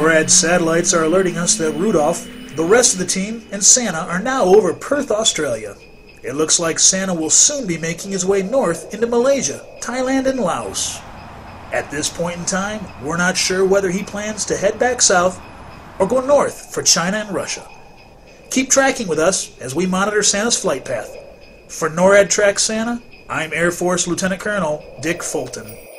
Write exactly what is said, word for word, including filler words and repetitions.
NORAD satellites are alerting us that Rudolph, the rest of the team, and Santa are now over Perth, Australia. It looks like Santa will soon be making his way north into Malaysia, Thailand, and Laos. At this point in time, we're not sure whether he plans to head back south or go north for China and Russia. Keep tracking with us as we monitor Santa's flight path. For NORAD Track Santa, I'm Air Force Lieutenant Colonel Dick Fulton.